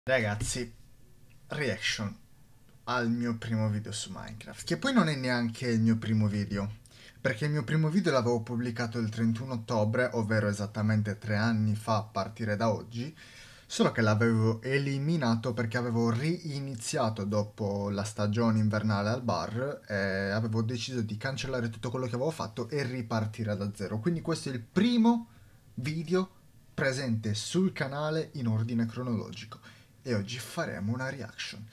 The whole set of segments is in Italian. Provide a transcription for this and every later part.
Ragazzi, reaction al mio primo video su Minecraft, che poi non è neanche il mio primo video, perché il mio primo video l'avevo pubblicato il 31 ottobre, ovvero esattamente 3 anni fa a partire da oggi, solo che l'avevo eliminato perché avevo riiniziato dopo la stagione invernale al bar e avevo deciso di cancellare tutto quello che avevo fatto e ripartire da zero. Quindi questo è il primo video presente sul canale in ordine cronologico e oggi faremo una reaction.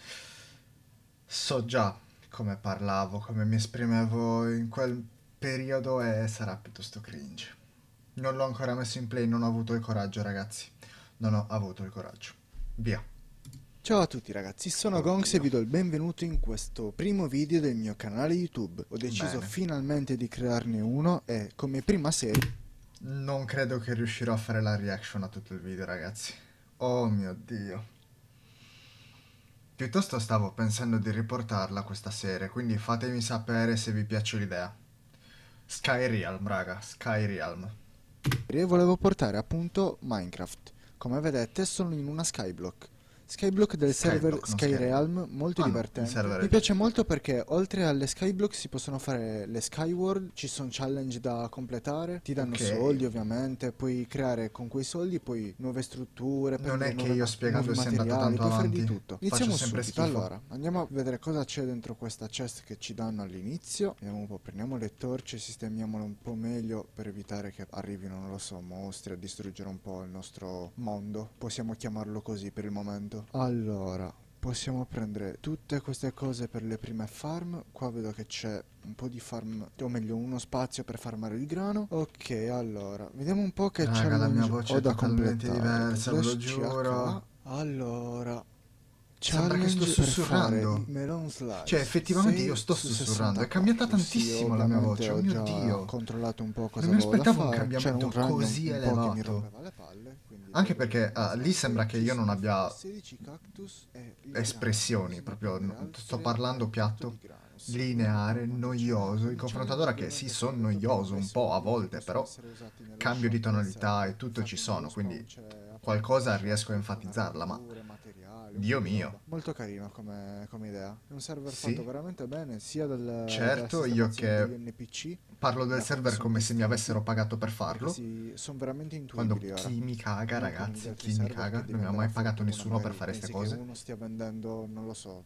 So già come parlavo, come mi esprimevo in quel periodo e sarà piuttosto cringe. Non l'ho ancora messo in play, non ho avuto il coraggio, ragazzi. Non ho avuto il coraggio. Via. Ciao a tutti ragazzi, sono Gonx e vi do il benvenuto in questo primo video del mio canale YouTube. Ho deciso Bene. finalmente di crearne uno e come prima serie Non credo che riuscirò a fare la reaction a tutto il video, ragazzi. Oh mio Dio. Piuttosto stavo pensando di riportarla questa serie, quindi fatemi sapere se vi piace l'idea. Skyrealm, raga, Skyrealm. volevo portare appunto Minecraft. Come vedete sono in una skyblock. Skyblock del server Skyblock, non Skyrealm, molto Ah no, il divertente. server Mi è piace giusto. molto perché oltre alle skyblock si possono fare le skyward, ci sono challenge da completare, ti danno Ok. soldi ovviamente, puoi creare con quei soldi poi nuove strutture, Non prendere è che io spiegando nuovi sia andato materiali, tanto puoi fare di avanti. tutto. Faccio Iniziamo sempre subito, schifo. allora, andiamo a vedere cosa c'è dentro questa chest che ci danno all'inizio. Vediamo un po', prendiamo le torce, sistemiamole un po' meglio per evitare che arrivino, non lo so, mostri a distruggere un po' il nostro mondo. Possiamo chiamarlo così per il momento. Allora, possiamo prendere tutte queste cose per le prime farm. Qua vedo che c'è un po' di farm, o meglio uno spazio per farmare il grano. Ok, allora, vediamo un po' che Raga, la mia challenge voce ho è da totalmente completare. diversa, ve lo Slash CH. giuro. Allora, Sembra che sto challenge per fare i sussurrando. melon Cioè, slice effettivamente io 6 sto su sussurrando. È 64. cambiata Sì, io tantissimo la mia ovviamente voce, oh ho mio già Dio. controllato un po' cosa Non mi avevo da aspettavo un fare. C'era cambiamento un random così un po' che mi elevato. rompeva le palle, quindi Anche togliere il perché melon lì slicer. sembra che Ci io non sono abbia 16 cactus e il grano, espressioni, bisogna proprio prendere sto altre parlando tot di piatto, grano. Sì, vediamo un po' lineare, quanto ce n'è. noioso. Il Il challenge confrontatore che sì, ovviamente sono completo prende noioso dei un po' a soldi che volte, possono però essere usati nello cambio di shop del tonalità e server. tutto ci Infatti nello sono, spawn quindi c'è appunto lo qualcosa riesco a shop con enfatizzarla, ma armature, materiali, un po' Dio di mio, roba. Molto carino come idea. È un server fatto sì, veramente bene sia dalla certo, io sistemazione degli che NPC, parlo del da come server sono come se mi gestiti, avessero pagato per perché farlo, sono veramente quando intuibili ora. chi mi caga, Non come negli ragazzi, altri chi mi server che caga, non devi mi ha andare a mai pagato fortuna, nessuno per magari fare queste pensi che cose. uno stia vendendo, non lo so,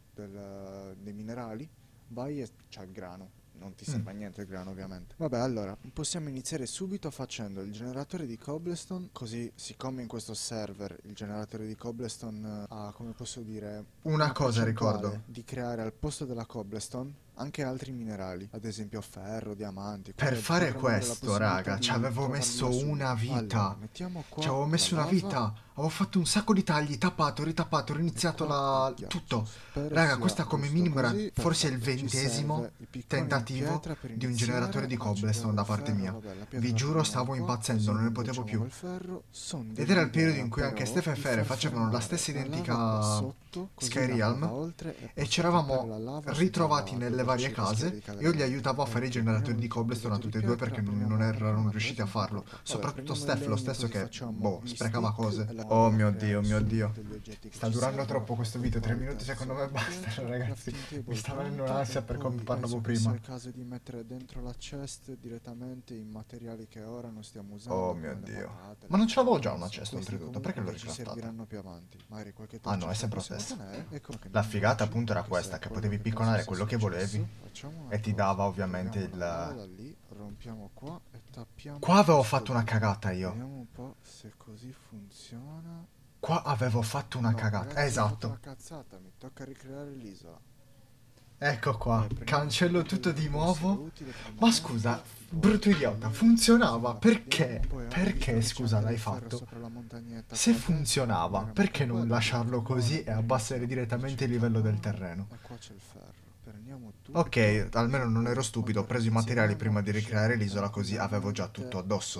dei minerali, vai e c'ha il grano. Non ti Mm. serve a niente il grano ovviamente. Vabbè, allora, possiamo iniziare subito facendo il generatore di cobblestone, così siccome in questo server il generatore di cobblestone ha, come posso dire, Una una cosa percentuale ricordo, di creare al posto della cobblestone anche altri minerali, ad esempio ferro, diamanti, per quindi fare potremmo avere la questo, possibilità raga, ci di avevo trovarli messo da una subito. Allora, vita. mettiamo Ci qua avevo la messo una lava vita. Avevo fatto un sacco di tagli, tappato, ritappato, e riniziato qua il tutto. ghiaccio. Spero Raga, sia questa come giusto minimo era così. forse il Perfetto. Ci 20° serve il piccone di tentativo pietra per di un generatore iniziare. di Accendiamo cobblestone da il parte ferro. mia. Vabbè, la pietra Vi la giuro, prendiamo stavo qua. impazzendo, Così non ne non potevo bruciamo più. quel ferro. Sono Ed era il periodo dell'idea in cui anche però Stefan e di Fere far facevano la fermare stessa la lava qua identica sotto. Così l'acqua va Skyrealm oltre e e ci posso tappare eravamo la lava ritrovati senza nelle varie doverci rischiare case di e cadere io gli dentro. aiutavo a fare i Ok, generatori prendiamo di il cobblestone a tabulato di tutti e due pietra. perché non Prendiamo erano una riusciti presa a un po' farlo. troppa. Vabbè, Soprattutto prendiamo il Steph, lo legno stesso così che, facciamo boh, gli sprecava stick cose. e la Oh per mio Dio, creare mio Dio. subito gli oggetti che Sta ci durando servono. troppo questo Ecco video, qua 3 il minuti secondo terzo me di bastano, pietra, ragazzi. crafting Mi table sta venendo pronto e un'ansia per come poi parlavo penso che sia prima. il caso di mettere dentro la chest direttamente i materiali che ora non stiamo Oh usando mio come le Dio. patate, Ma le non ce l'avevo torce, già non lo una so. cesta Questi oltretutto, perché l'ho comunque ci ricraftata? serviranno più avanti. Magari qualche Ah no, torcia è ce la sempre lo possiamo stesso. tenere. Ecco che La non figata bruci, appunto era anche se questa, è che quello potevi che penso picconare sia quello che volevi successo. Facciamo una e ti cosa. dava ovviamente Togliamo la lava il... da lì, rompiamo qua e tappiamo Qua avevo questo fatto una buco. cagata io. Vediamo un po' se così funziona. Qua avevo fatto una No, cagata. ragazzi, ho fatto una Esatto. cazzata, mi tocca ricreare l'isola. Ecco qua. Vabbè, prendiamo Cancello subito tutto quello che di può essere nuovo. utile per il Ma momento, scusa, poi brutto idiota, togliere questa cosa funzionava. la perdiamo, Perché? poi anche visto Perché, che c'è scusa, anche l'hai del ferro fatto? sopra la montagnetta Se qua a destra, funzionava, magari perché metto non quello, lasciarlo buona così e e poi abbassare iniziamo. direttamente il livello del terreno? 109 e qua c'è il ferro. Prendiamo tutto Ok, e almeno non ero poi stupido, quando ho preso i materiali rinizieremo prima di ricreare l'isola così avevo già tranquillamente. tutto addosso.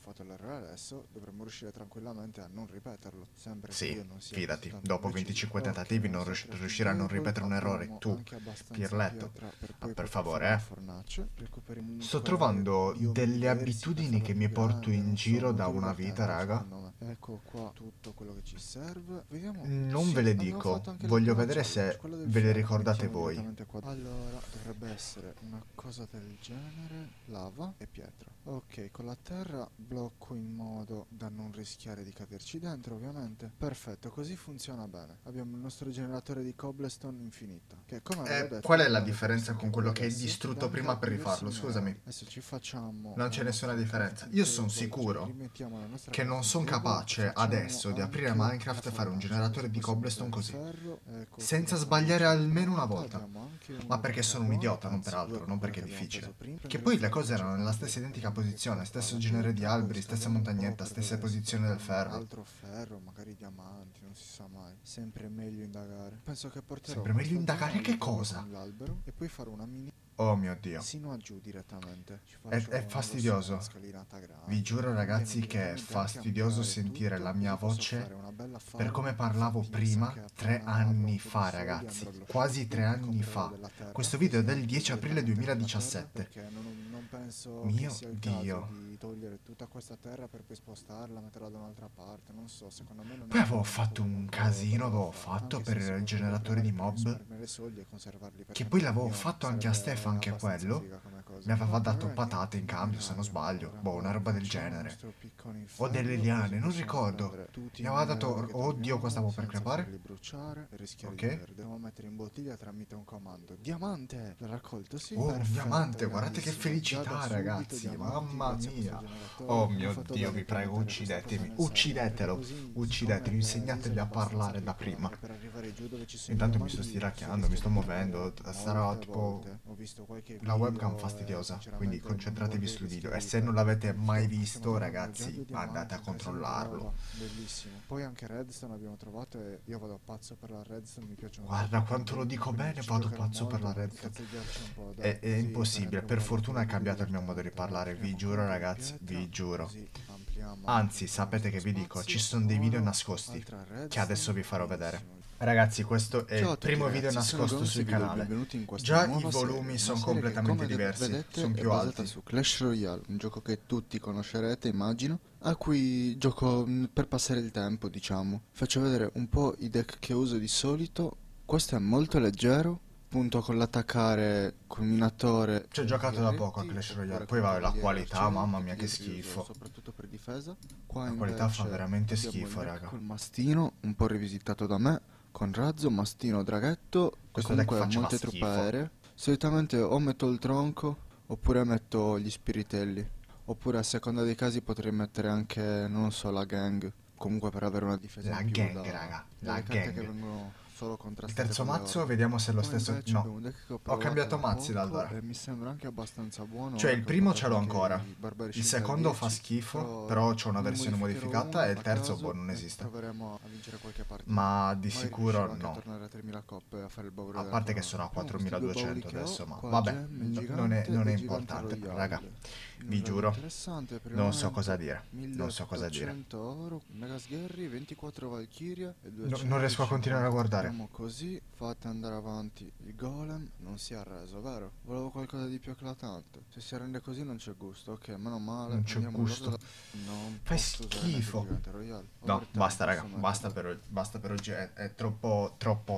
fatto l'errore adesso, dovremmo riuscire tranquillamente a non ripeterlo, sempre che Sì, io non sia così fidati, tanto dopo imbecille. 25 Ok, tentativi non nostra crafting riuscirai a non table, ripetere un errore. abbiamo Tu, anche abbastanza pirletto. pietra per Ma poi per poter fare favore, una eh. fornace. Recuperiamo Sto comunque trovando biomi delle diversi per abitudini farla che più mi porto grande, in non so, giro da molto una vita, divertente raga. secondo me. Ecco qua tutto quello che ci serve. Vediamo, Non ve sì, le abbiamo dico, fatto anche la voglio prima vedere challenge, se quella del ve le fieno. ricordate Mettiamo voi. direttamente qua. Allora, dovrebbe essere una cosa del genere, lava e pietra. Ok, con la terra blocco in modo da non rischiare di caderci dentro, ovviamente. Perfetto, così funziona bene. Abbiamo il nostro generatore di cobblestone infinito, che come avevo detto Qual è non la l'avete visto differenza anche con qui quello che hai adesso, dà distrutto prima anche per diversi rifarlo? Scusami, minerali. Adesso ci facciamo non c'è la nessuna nostra differenza. crafting Io sono table, cioè sicuro rimettiamo la nostra che non crafting sono table, capace facciamo adesso di aprire anche la Minecraft e fare un fornace, generatore così di possiamo cobblestone mettere il così, ferro. Ecco qui la senza sbagliare fornace è almeno una pronta, volta. abbiamo anche Ma uno di perché sono un carbone, idiota, non per anzi due altro, con non quello perché che è abbiamo preso difficile. prima. Che Prendere poi il le ferro cose erano nella principalmente stessa per identica mettere posizione, qua stesso la genere di pietra, poi alberi, stessa scavando un po' montagnetta, per stesse dove posizioni del scopriamo ferro. altro ferro, magari diamanti, non si sa mai. Sempre meglio indagare. Penso che porterò Sempre meglio questa zona indagare che all'interno cosa? con l'albero e poi fare una mini Oh mio Dio. sino a giù direttamente. Ci È, faccio, è non lo so, una fastidioso. scalinata Vi grande, giuro conviene ragazzi che è direttamente anche fastidioso ampliare sentire la tutto, mia così posso fare voce una bella per farm. come parlavo Infatti mi sa prima, che appena 3 avrò un anni po' di fa soldi ragazzi. andrò allo Quasi tre shopping, anni comprerò fa. della terra Questo e video è del smaltirò 10 aprile direttamente con la terra 2017. perché non penso che Mio sia il caso Dio. di togliere tutta questa terra per poi spostarla, metterla da un'altra parte, non so, secondo me non è Poi una avevo cosa fatto un molto casino, bella da avevo fare, fatto anche per se si il potrebbe generatore provare di per mob. risparmiare soldi e conservarli per Che poi campo l'avevo mio, fatto anche a sarebbe Stefan, che abbastanza quello. figa come Mi cosa. aveva No, per dato ora patate niente, in cambio, se non minerali sbaglio. ancora. Boh, una Ora roba del facciamo il genere. nostro piccone in O delle ferro, così liane, non possiamo ricordo. prendere tutti Mi i aveva minerali che dato... Oddio, cosa troviamo stavo per senza crepare? farli bruciare e rischiare di Ok. perdere. Dobbiamo mettere in bottiglia tramite un comando. Diamante! L'ha raccolto, sì? Oh, un Perfetto, diamante, guardate che grandissimo. Già da felicità, subito ragazzi. diamanti Mamma grazie a questo mia. generatore. Oh Hanno mio fatto Dio, bene vi qui a prego, mettere questa cosa uccidetemi. nel server, perché Uccidetelo. così, siccome Uccideteli, l'isola insegnateli è a abbastanza parlare da più prima. grande, per arrivare giù dove ci sono i Intanto mi sto diamanti si stiracchiando, mi rischia sto di perdere muovendo. Sarà molte tipo volte. Ho visto qualche la webcam video e fastidiosa, quindi sinceramente non concentratevi vorrei sul video. rischiare E di se non perdermi. l'avete mai Perfetto, stiamo visto, trovando già ragazzi, due andate diamanti, a un casino di roba, controllarlo. bellissimo. Poi anche redstone abbiamo trovato e io vado pazzo per la redstone, mi piacciono Guarda troppo i quanto lo candeli, dico quindi bene, ci vado giocherò pazzo per la molto per redstone. incazzeggiarci un po', dai, È così per impossibile, rendere un per po' le fortuna cose è più cambiato il mio modo di divertenti. parlare, vi Offriamo con giuro un po' di ragazzi, pietra, vi giuro. così ampliamo Anzi, un po' il sapete nostro che vi dico, ci spazio. sono dei video Oro, nascosti, altra che adesso redstone, vi farò vedere. benissimo. Ragazzi, questo è Ciao il a tutti primo video ragazzi, sono nascosto Gonz e sul vi do il canale. benvenuto in questa Già i nuova volumi serie, una sono serie che completamente come diversi, vedete sono è più basata alti. su Clash Royale, un gioco che tutti conoscerete immagino, a cui gioco per passare il tempo diciamo. Faccio vedere un po' i deck che uso di solito, questo è molto leggero, punto con l'attaccare col minatore Ci ho e giocato da poco a guerretti, Clash Royale, oppure poi con vabbè la cavalieri e qualità, arcieri, mamma che mia che io uso schifo. soprattutto per difesa. Qua La qualità fa invece veramente abbiamo il schifo, deck raga. col mastino, un po' rivisitato da me, con razzo, mastino, draghetto e Questo deck comunque faceva molte truppe schifo. aeree. Solitamente o metto il tronco oppure metto gli spiritelli. Oppure a seconda dei casi potrei mettere anche, non so, la gang. Comunque per avere una difesa in La più gang, da raga, la delle carte che gang. vengono solo Il contrastate terzo con le mazzo, orde. vediamo se è lo Qua stesso... invece abbiamo No, un deck che ho ho provato cambiato da mazzi da poco allora. e mi sembra anche abbastanza buono Cioè ora il che ho primo ce portato l'ho anche ancora, i barbari il scelti al secondo fa 10, schifo, però però c'ho una ne versione modificherò modificata uno e il a terzo boh caso non e esiste. proveremo a vincere qualche partita. Ma di Magari sicuro riuscirò anche a no. tornare a 3000 coppe e a fare il baule A della parte che corona. sono a Abbiamo questi due bauli 4200 che ho, adesso, ma qua vabbè, Gem, il non gigante è e gigante importante, però, raga. royale. Vi Nulla di giuro, interessante per il non so cosa momento. dire, non so cosa dire. 1800 oro, Mega Sgherri, 24 Valkyria e Non riesco a continuare a 250. guardare. Andiamo così, fate andare avanti. Il golem non si è arreso, vero? Volevo qualcosa di più eclatante. Se si arrende così non c'è gusto. Ok, meno male. Non c'è Andiamo gusto. all'ordine. Non Fai posso usare neanche il schifo. gigante royale. No, Overtime basta raga, posso metterlo. basta per oggi, è troppo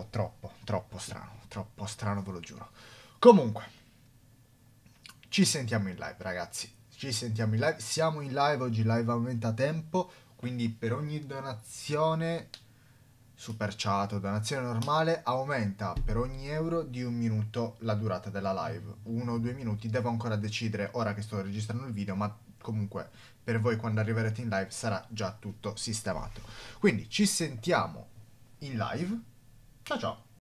troppo strano, ve lo giuro. Comunque, ci sentiamo in live ragazzi, ci sentiamo in live, siamo in live, oggi live aumenta tempo, quindi per ogni donazione, super chat o donazione normale, aumenta per ogni euro di 1 minuto la durata della live, 1 o 2 minuti, devo ancora decidere ora che sto registrando il video, ma comunque per voi quando arriverete in live sarà già tutto sistemato. Quindi ci sentiamo in live, ciao ciao!